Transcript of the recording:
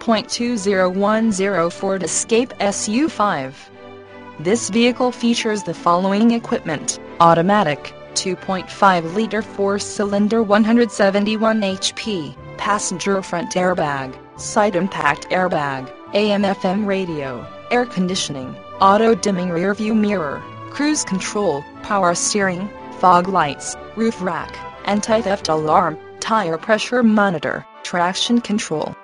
2.2010 Ford Escape SU5. This vehicle features the following equipment: automatic, 2.5-liter 4-cylinder 171 HP, passenger front airbag, side impact airbag, AM/FM radio, air conditioning, auto-dimming rear-view mirror, cruise control, power steering, fog lights, roof rack, anti-theft alarm, tire pressure monitor, traction control,